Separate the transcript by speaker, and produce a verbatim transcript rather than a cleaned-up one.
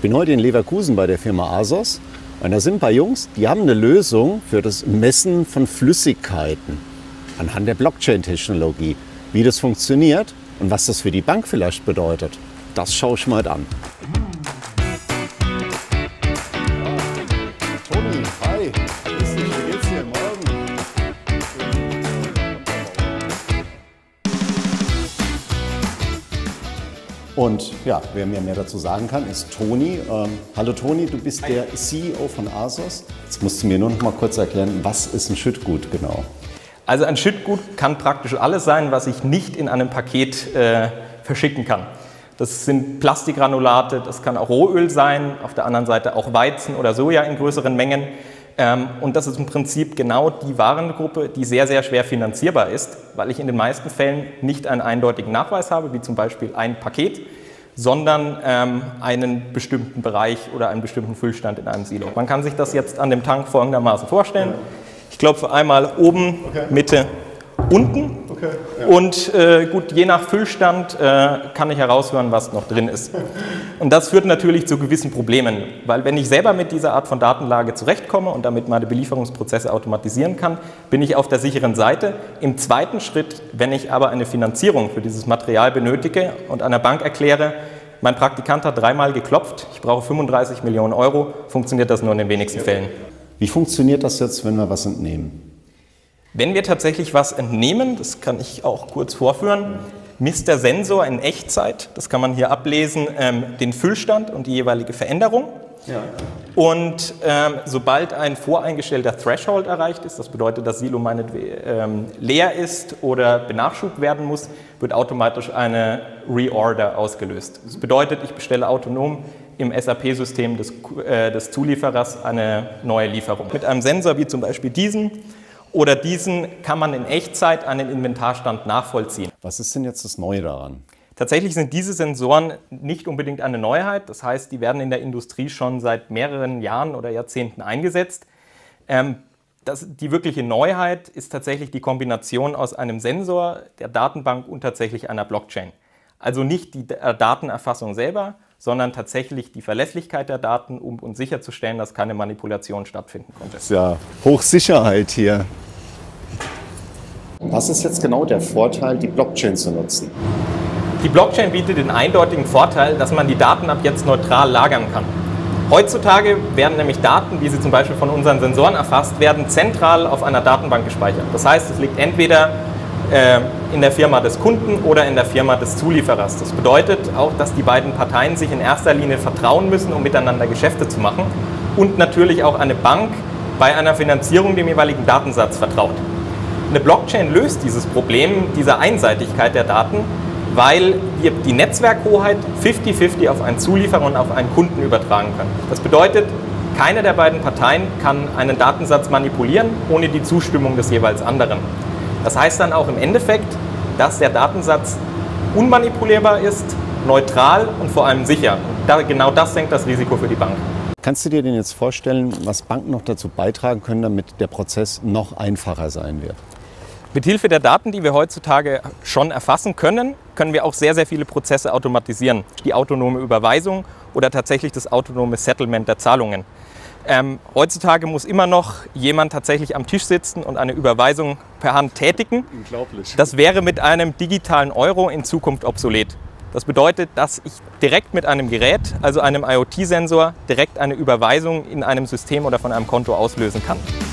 Speaker 1: Ich bin heute in Leverkusen bei der Firma Azhos und da sind ein paar Jungs, die haben eine Lösung für das Messen von Flüssigkeiten anhand der Blockchain-Technologie. Wie das funktioniert und was das für die Bank vielleicht bedeutet, das schaue ich mal an. Toni, hi, grüß dich, wie geht's dir? Morgen. Und ja, wer mir mehr dazu sagen kann, ist Toni. Ähm, hallo Toni, du bist der C E O von Azhos. Jetzt musst du mir nur noch mal kurz erklären, was ist ein Schüttgut genau?
Speaker 2: Also ein Schüttgut kann praktisch alles sein, was ich nicht in einem Paket äh, verschicken kann. Das sind Plastikgranulate, das kann auch Rohöl sein, auf der anderen Seite auch Weizen oder Soja in größeren Mengen. Ähm, und das ist im Prinzip genau die Warengruppe, die sehr, sehr schwer finanzierbar ist, weil ich in den meisten Fällen nicht einen eindeutigen Nachweis habe, wie zum Beispiel ein Paket, sondern ähm, einen bestimmten Bereich oder einen bestimmten Füllstand in einem Silo. Man kann sich das jetzt an dem Tank folgendermaßen vorstellen. Ich klopfe einmal oben, okay. Mitte, unten okay, ja. und äh, gut, je nach Füllstand äh, kann ich heraushören, was noch drin ist. Und das führt natürlich zu gewissen Problemen, weil wenn ich selber mit dieser Art von Datenlage zurechtkomme und damit meine Belieferungsprozesse automatisieren kann, bin ich auf der sicheren Seite. Im zweiten Schritt, wenn ich aber eine Finanzierung für dieses Material benötige und einer Bank erkläre, mein Praktikant hat dreimal geklopft, ich brauche fünfunddreißig Millionen Euro, funktioniert das nur in den wenigsten Fällen.
Speaker 1: Wie funktioniert das jetzt, wenn wir was entnehmen?
Speaker 2: Wenn wir tatsächlich was entnehmen, das kann ich auch kurz vorführen, misst der Sensor in Echtzeit, das kann man hier ablesen, ähm, den Füllstand und die jeweilige Veränderung. Ja. Und ähm, sobald ein voreingestellter Threshold erreicht ist, das bedeutet, dass Silo meinetwegen ähm, leer ist oder benachschubt werden muss, wird automatisch eine Reorder ausgelöst. Das bedeutet, ich bestelle autonom im S A P-System des, äh, des Zulieferers eine neue Lieferung. Mit einem Sensor wie zum Beispiel diesen oder diesen kann man in Echtzeit einen Inventarstand nachvollziehen.
Speaker 1: Was ist denn jetzt das Neue daran?
Speaker 2: Tatsächlich sind diese Sensoren nicht unbedingt eine Neuheit. Das heißt, die werden in der Industrie schon seit mehreren Jahren oder Jahrzehnten eingesetzt. Ähm, das, die wirkliche Neuheit ist tatsächlich die Kombination aus einem Sensor, der Datenbank und tatsächlich einer Blockchain. Also nicht die Datenerfassung selber, sondern tatsächlich die Verlässlichkeit der Daten, um uns sicherzustellen, dass keine Manipulation stattfinden konnte.
Speaker 1: Das ist ja Hochsicherheit hier. Was ist jetzt genau der Vorteil, die Blockchain zu nutzen?
Speaker 2: Die Blockchain bietet den eindeutigen Vorteil, dass man die Daten ab jetzt neutral lagern kann. Heutzutage werden nämlich Daten, wie sie zum Beispiel von unseren Sensoren erfasst werden, zentral auf einer Datenbank gespeichert. Das heißt, es liegt entweder in der Firma des Kunden oder in der Firma des Zulieferers. Das bedeutet auch, dass die beiden Parteien sich in erster Linie vertrauen müssen, um miteinander Geschäfte zu machen und natürlich auch eine Bank bei einer Finanzierung dem jeweiligen Datensatz vertraut. Eine Blockchain löst dieses Problem dieser Einseitigkeit der Daten, weil wir die Netzwerkhoheit fifty fifty auf einen Zulieferer und auf einen Kunden übertragen können. Das bedeutet, keine der beiden Parteien kann einen Datensatz manipulieren, ohne die Zustimmung des jeweils anderen. Das heißt dann auch im Endeffekt, dass der Datensatz unmanipulierbar ist, neutral und vor allem sicher. Und da, genau das senkt das Risiko für die Bank.
Speaker 1: Kannst du dir denn jetzt vorstellen, was Banken noch dazu beitragen können, damit der Prozess noch einfacher sein wird?
Speaker 2: Mithilfe der Daten, die wir heutzutage schon erfassen können, können wir auch sehr, sehr viele Prozesse automatisieren. Die autonome Überweisung oder tatsächlich das autonome Settlement der Zahlungen. Ähm, heutzutage muss immer noch jemand tatsächlich am Tisch sitzen und eine Überweisung per Hand tätigen.
Speaker 1: Unglaublich.
Speaker 2: Das wäre mit einem digitalen Euro in Zukunft obsolet. Das bedeutet, dass ich direkt mit einem Gerät, also einem IoT-Sensor, direkt eine Überweisung in einem System oder von einem Konto auslösen kann.